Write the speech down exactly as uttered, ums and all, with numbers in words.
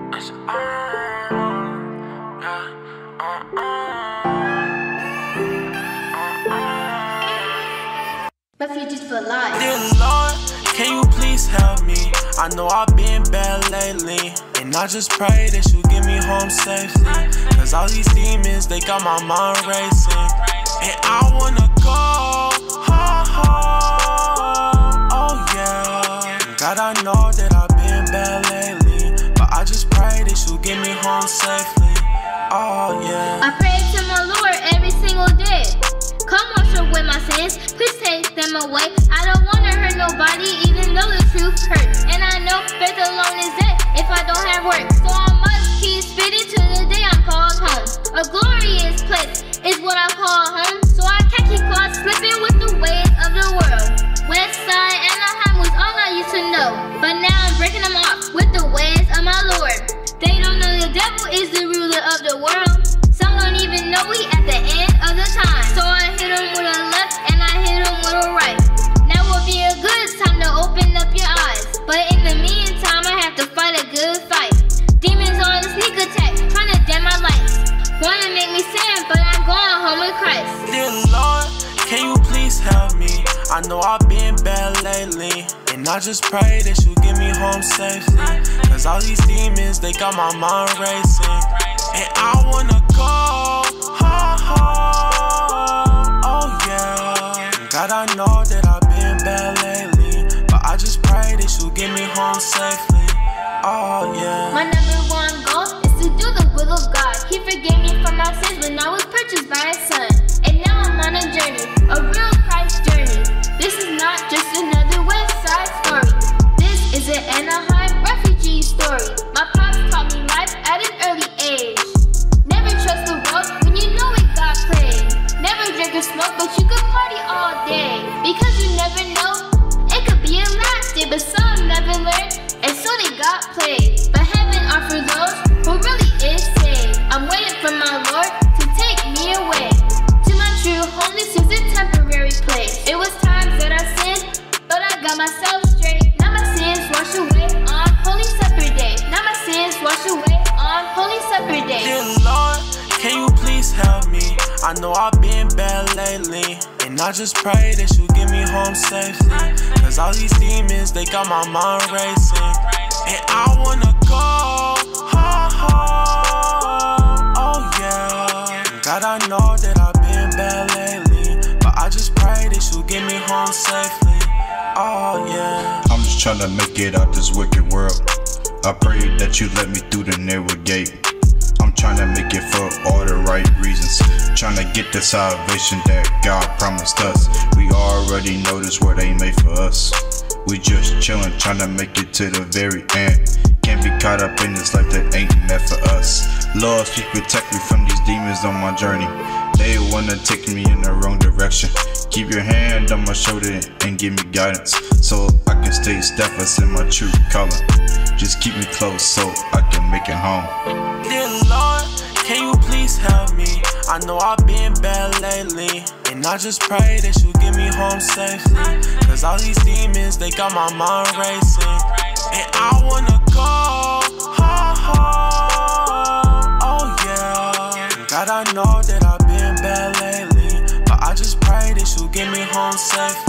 Refugees for life. Dear Lord, can you please help me? I know I've been bad lately, and I just pray that you get me home safely. Cause all these demons, they got my mind racing, and I wanna go home. Oh yeah. God, I know that I've been bad lately, but I just pray that you get me home safely. Oh yeah. I pray to my Lord every single day. Come wash away my sins, please take them away. I don't wanna hurt nobody, even though the truth hurts. And I know faith alone is dead if I don't have work. So I must keep spitting till the day I'm called home. A glorious place is what I call home. So I can't keep caught slipping with the ways of the world. Westside Anaheim was all I used to know, but now I'm breaking them off with the ways of my Lord. They don't know the devil is the ruler of the world. Some don't even know we at the end of the time. So I hit them with a left and I hit them with a right. Now will be a good time to open up your eyes, but in the meantime I have to fight a good fight. Demons on a sneak attack, trying to dim my lights. Wanna make me sin, but I'm going home with Christ. Dear Lord, can you please help me? I know I've been bad lately, and I just pray that you get me home safely. Cause all these demons, they got my mind racing, and I wanna go home. Oh yeah. God, I know that I've been bad lately, but I just pray that you get me home safely. Oh yeah. My number one goal is to do the will of God. He forgave me for my sins when I was purchased by His Son. And now I'm on a journey, a real Christ journey. This is not just another West Side story. This is an Anaheim refugee story. My pops taught me life at an early age. Never trust the world when you know it got played. Never drink or smoke, but you could party all day. Because you never know, it could be a last day, but some never learn, and so they got played. But heaven offers those who really is saved. I'm waiting for my Lord to take me away to my true home. This is a temporary place. It was times that I sinned, but I got myself straight. Now my sins wash away on Holy Supper Day. Now my sins wash away on Holy Supper Day. Dear Lord, can you please help me? I know I've been bad lately, and I just pray that you get me home safely. Cause all these demons, they got my mind racing, and I wanna go home. Oh yeah. God, I know that I've been bad lately, but I just pray that you get me home safely. Oh yeah. I'm just trying to make it out this wicked world. I pray that you let me through the narrow gate. I'm trying to make it for all the right reasons, trying to get the salvation that God promised us. We already know this world ain't made for us. We just chillin', trying to make it to the very end. Can't be caught up in this life that ain't meant for us. Lord, please protect me from these demons on my journey. They wanna take me in the wrong direction. Keep your hand on my shoulder and give me guidance, so I can stay steadfast in my true color. Just keep me close so I can make it home. Dear Lord, can you please help me? I know I've been bad lately, and I just pray that you get me home safely. Cause all these demons, they got my mind racing, and I wanna go home. Oh yeah. God, I know that I've been bad lately, but I just pray that you get me home safely.